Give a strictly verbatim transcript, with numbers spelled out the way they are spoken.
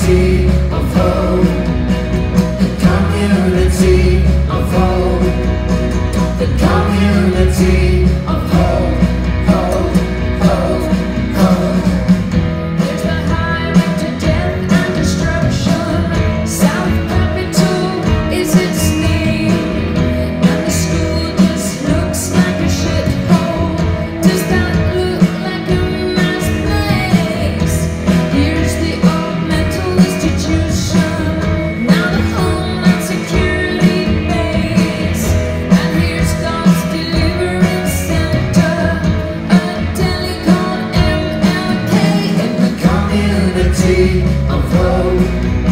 community of hope, the community of hope, the community of hope, hope, hope, hope. There's the highway to death and destruction. South Capitol is its name, and the school just looks like a shithole. Does that look like a nice place? Here's the old mental institution, now the Homeland Security base. And here's God's Deliverance Center, a deli called M L K. In the community of hope,